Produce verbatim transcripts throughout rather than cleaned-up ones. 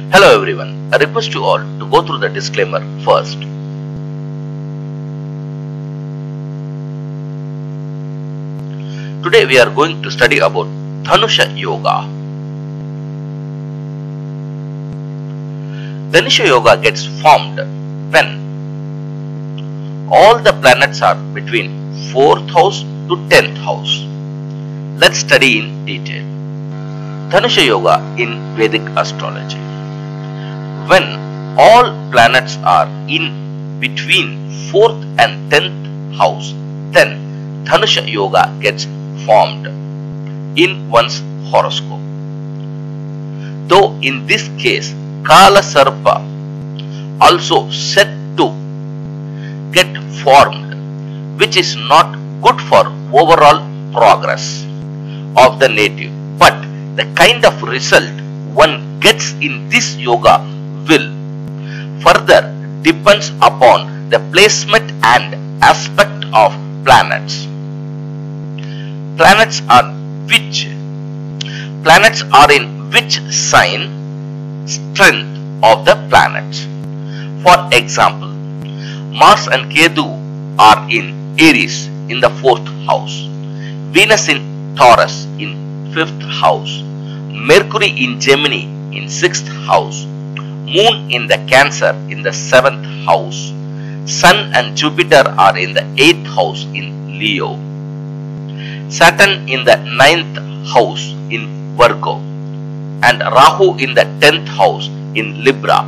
Hello everyone, I request you all to go through the disclaimer first. Today we are going to study about Dhanush Yoga. Dhanush Yoga gets formed when all the planets are between fourth house to tenth house. Let's study in detail. Dhanush Yoga in Vedic Astrology. When all planets are in between fourth and tenth house, then Dhanush Yoga gets formed in one's horoscope. Though in this case, Kala Sarpa also said to get formed, which is not good for overall progress of the native. But the kind of result one gets in this yoga will further depends upon the placement and aspect of planets. Planets are which planets are in which sign, strength of the planets. For example, Mars and Ketu are in Aries in the fourth house, Venus in Taurus in fifth house, Mercury in Gemini in sixth house, Moon in the Cancer in the seventh house, Sun and Jupiter are in the eighth house in Leo, Saturn in the ninth house in Virgo, and Rahu in the tenth house in Libra.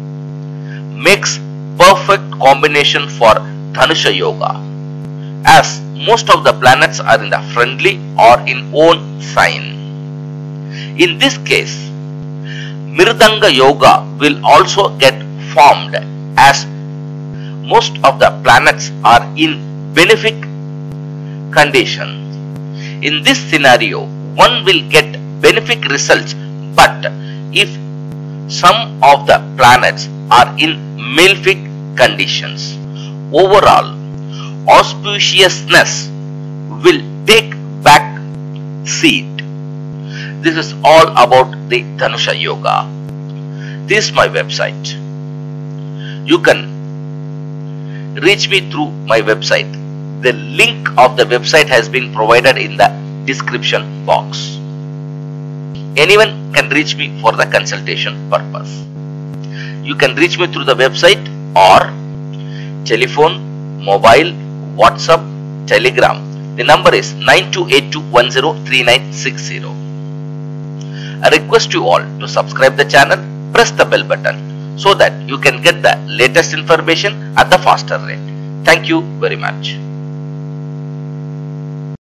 Makes perfect combination for Dhanush Yoga, as most of the planets are in the friendly or in own sign. In this case, Mridanga Yoga will also get formed, as most of the planets are in benefic condition. In this scenario, one will get benefic results, but if some of the planets are in malefic conditions, overall auspiciousness will take back seat. This is all about the Dhanush Yoga. This is my website. You can reach me through my website. The link of the website has been provided in the description box. Anyone can reach me for the consultation purpose. You can reach me through the website or telephone, mobile, WhatsApp, Telegram. The number is nine two eight two one zero three nine six zero. I request you all to subscribe the channel, press the bell button so that you can get the latest information at the faster rate. Thank you very much.